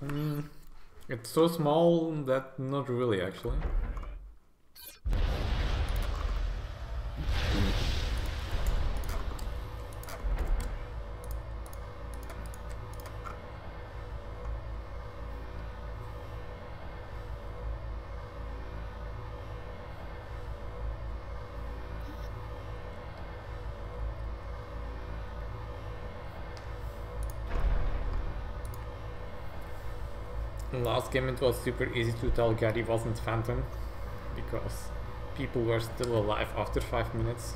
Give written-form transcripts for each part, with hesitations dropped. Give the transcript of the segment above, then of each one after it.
Mm, it's so small that not really actually. Last game it was super easy to tell Gary wasn't Phantom because people were still alive after 5 minutes.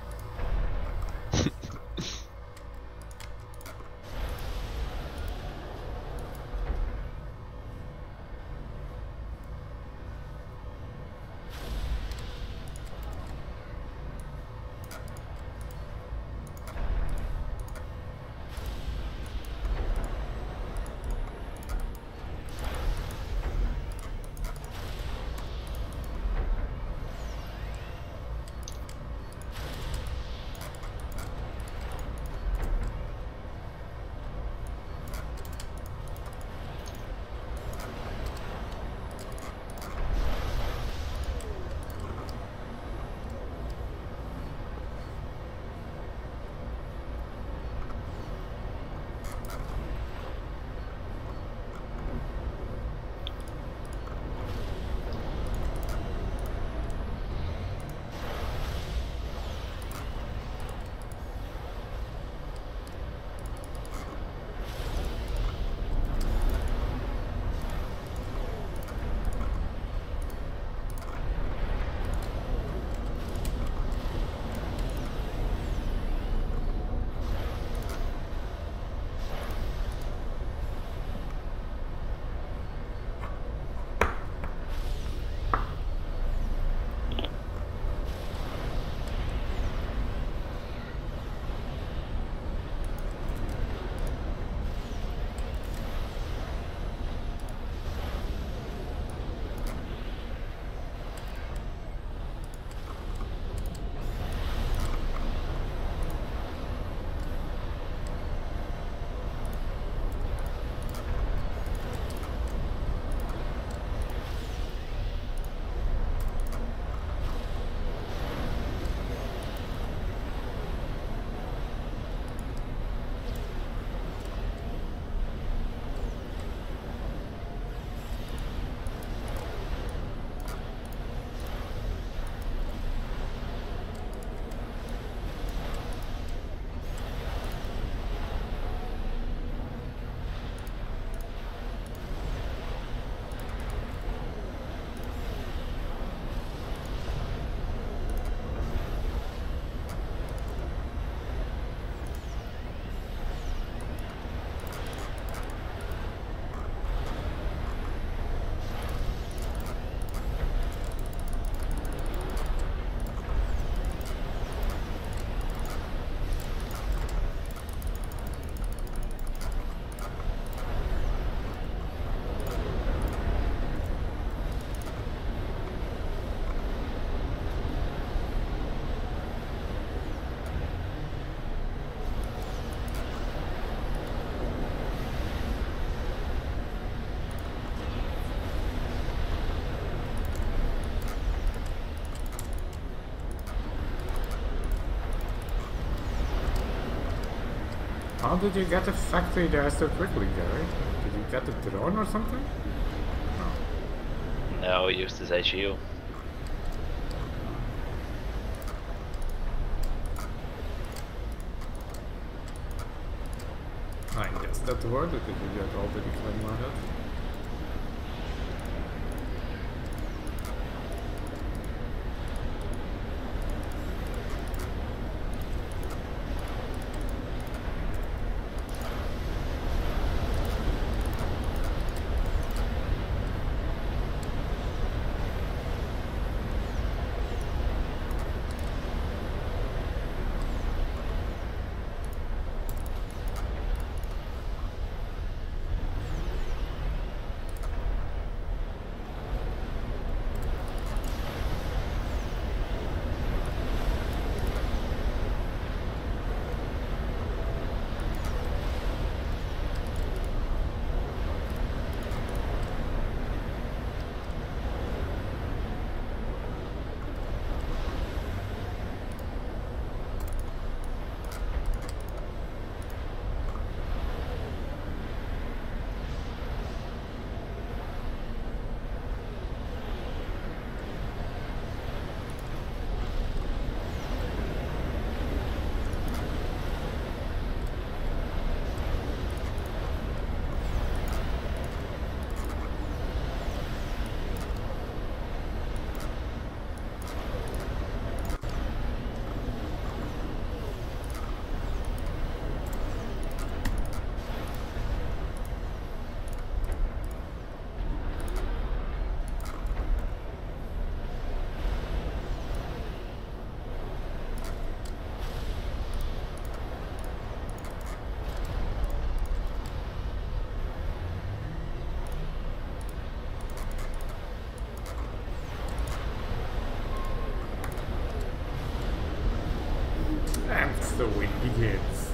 How did you get a factory there so quickly, Gary? Did you get a drone or something? No, it used his HU. I guess that's worth it if you get all the decline ahead. the win begins.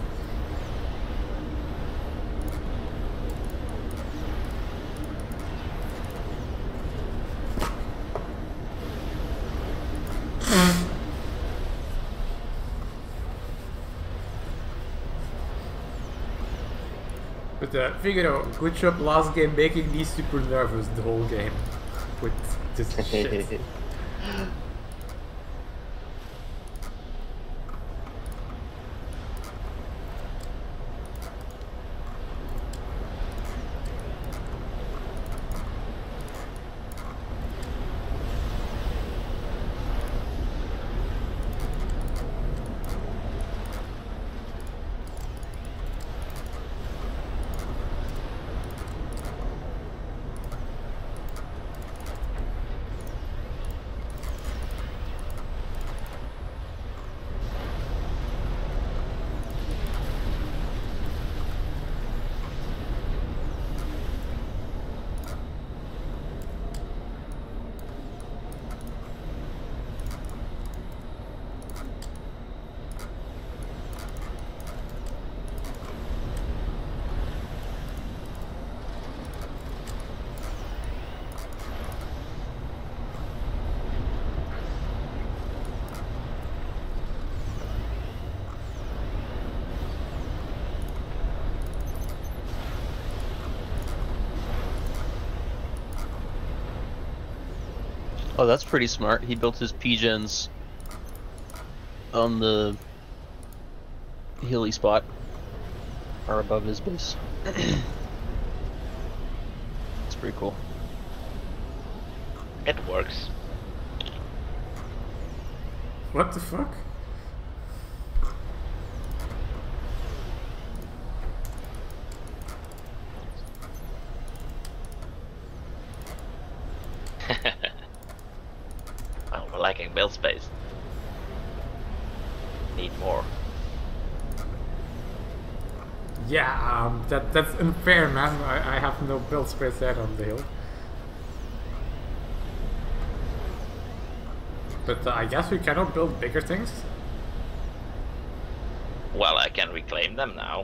But Figaro, good job last game making me super nervous the whole game with this shit. Oh, that's pretty smart. He built his P-gens on the hilly spot, or above his base. It's pretty cool. It works. What the fuck? Oh, we're lacking build space. Need more. Yeah, that's unfair, man. I have no build space there on the hill. But I guess we cannot build bigger things. Well, I can reclaim them now.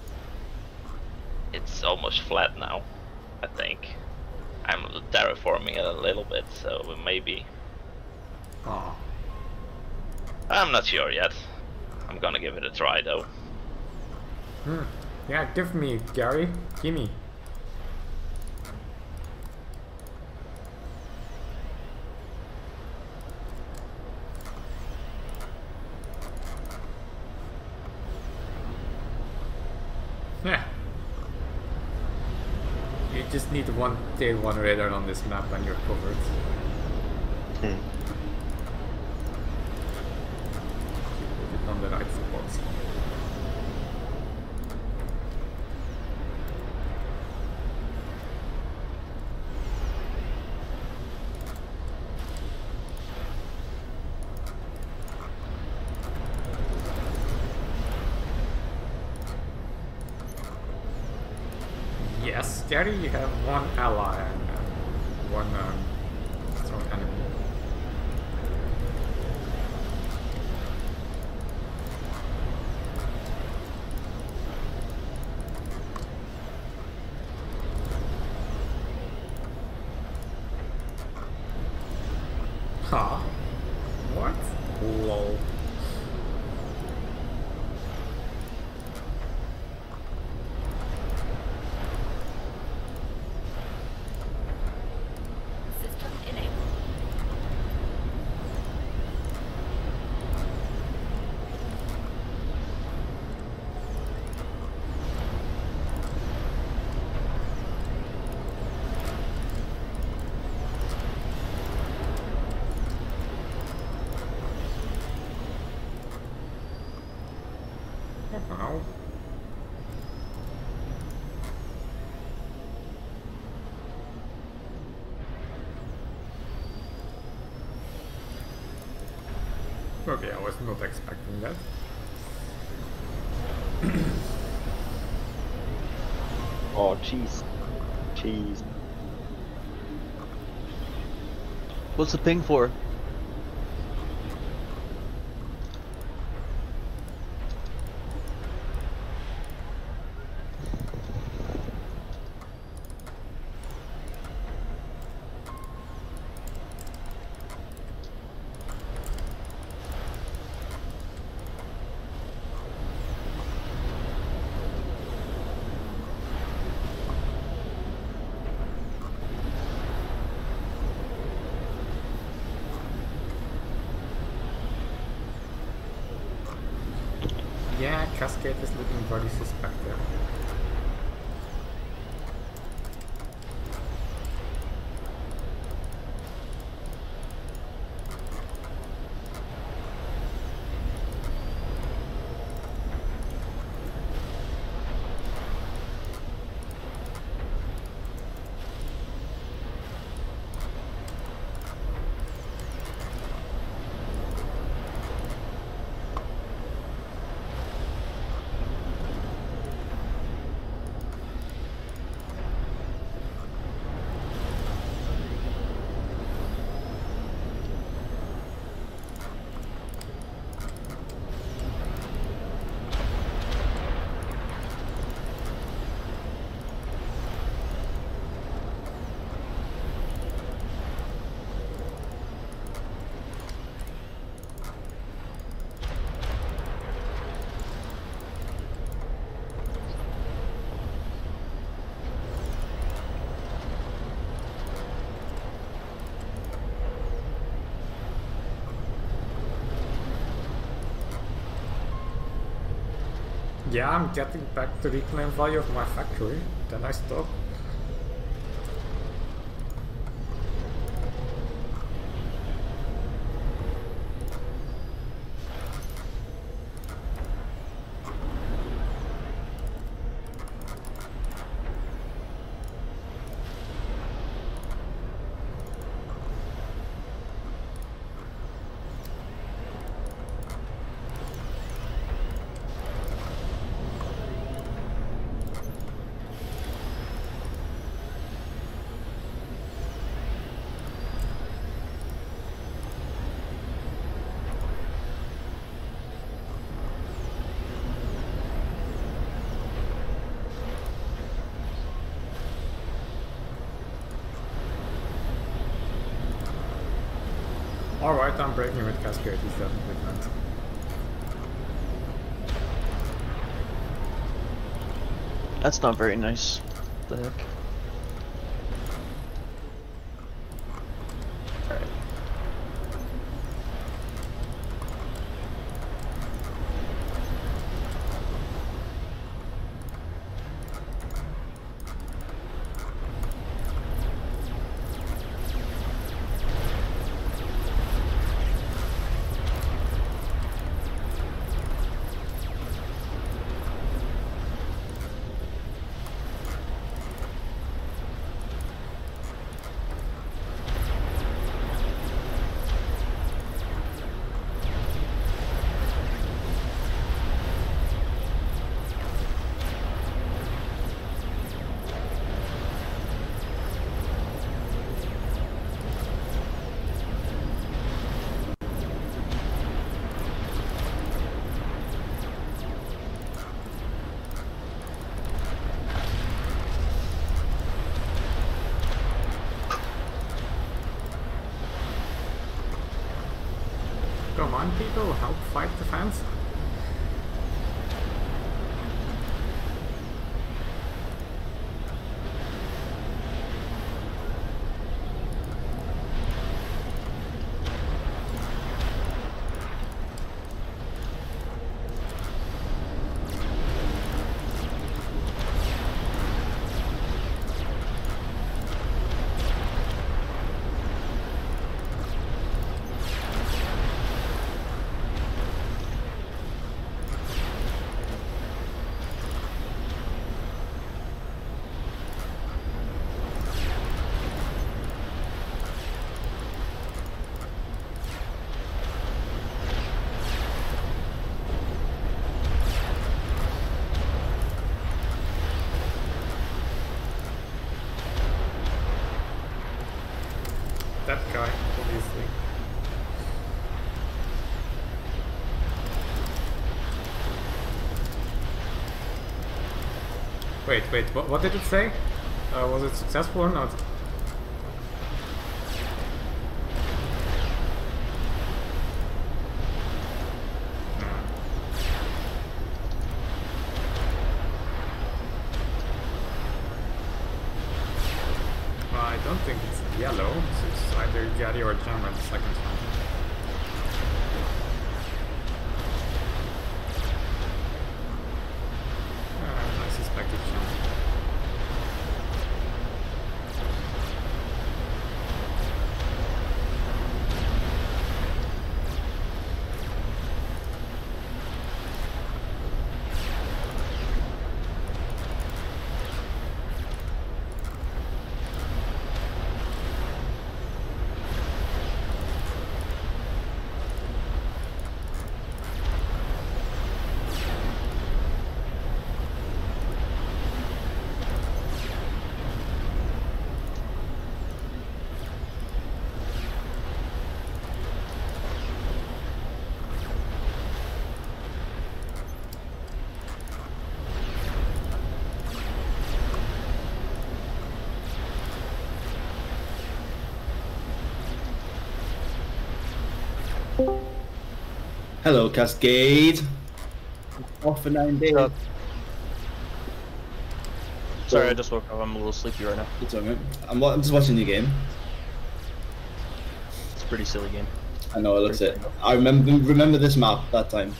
It's almost flat now, I think. I'm terraforming it a little bit, so maybe. Oh. I'm not sure yet. I'm gonna give it a try though. Yeah, give me, Gary. Gimme. Yeah. You just need one tier 1 radar on this map and you're covered. Put it on the right spots. Yes, Gary, you have one ally and one strong enemy. Huh? What? Lol. System enabled. Wow. Okay, I was not expecting that. Oh, cheese. Cheese. What's the ping for? Cascade is looking very suspect there. Yeah, I'm getting back the reclaim value of my factory, then I stop. Alright, I'm breaking with Cascade, he's definitely not. That's not very nice. What the heck? Alright. Come on people, help fight the fans. That guy, obviously. Wait, what did it say? Was it successful or not? I don't think it's yellow, so it's either Gaddy or Jammer the second time. Hello, Cascade. Off for 9 days. Sorry, I just woke up. I'm a little sleepy right now. It's alright. I'm just watching your game. It's a pretty silly game. I know, it looks it. I remember this map that time.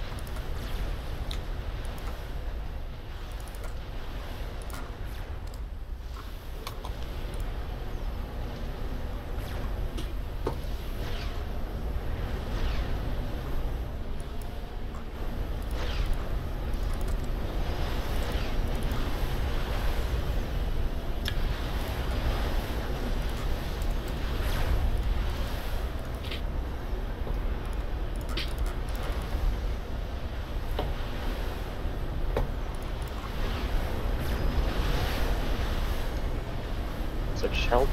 Such help.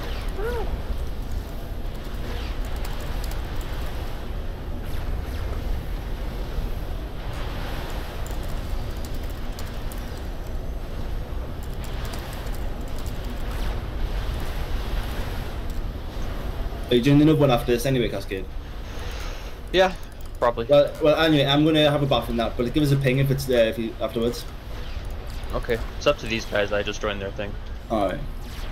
Are you doing another one after this anyway, Cascade? Yeah, probably. Well, anyway, I'm gonna have a bath in that, but give us a ping if it's there if you afterwards. Okay, it's up to these guys. I just joined their thing. All right.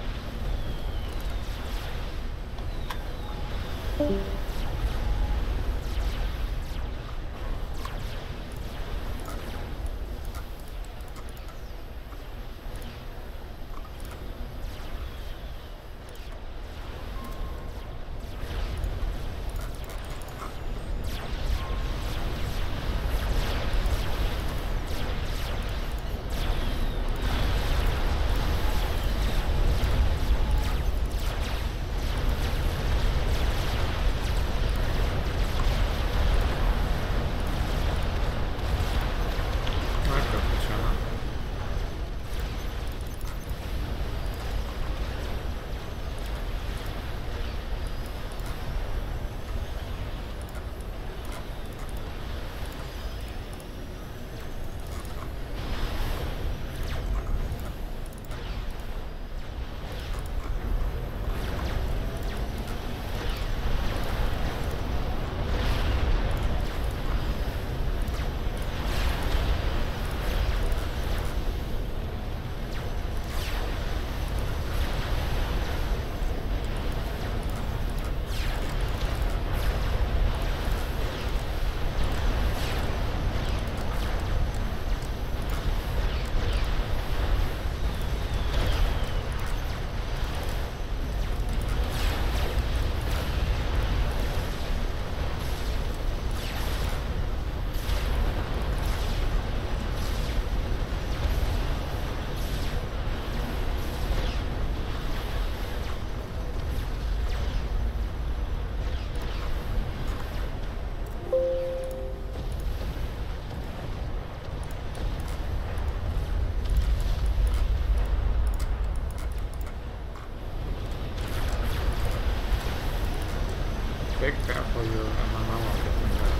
Big crap for your MMO on getting that.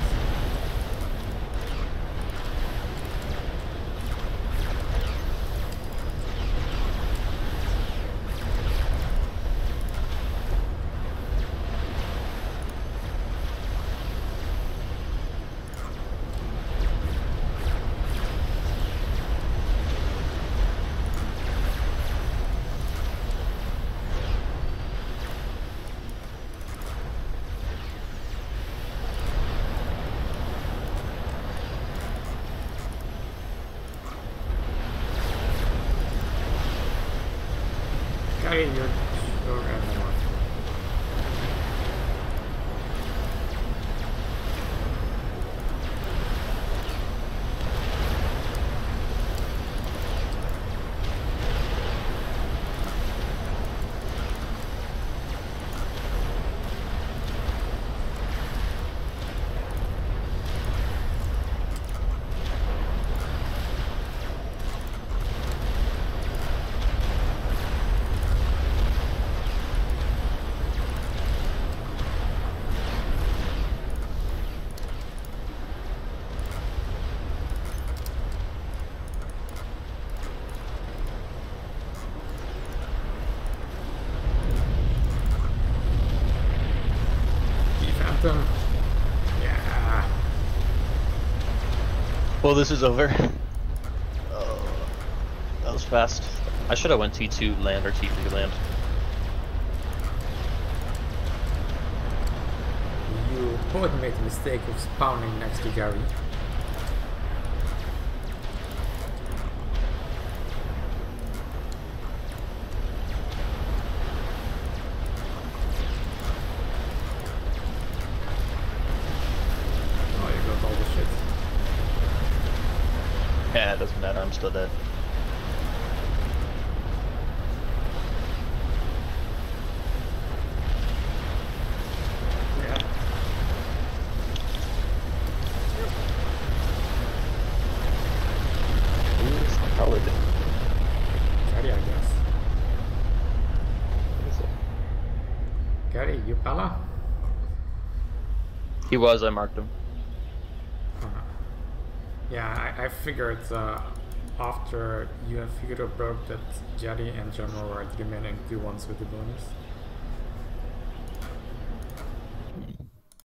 Carry your MMO. Phantom. Yeah. Well, this is over. Oh, that was fast. I should have went T2 land or T3 land. You both made the mistake of spawning next to Gary. Oh, you got all the shit. Yeah, it doesn't matter, I'm still dead. Yeah. He's probably dead. Gary, I guess. What is it? Gary, you Pala? He was, I marked him. Yeah, I figured after you have figured out that Jerry and General are the remaining two ones with the bonus.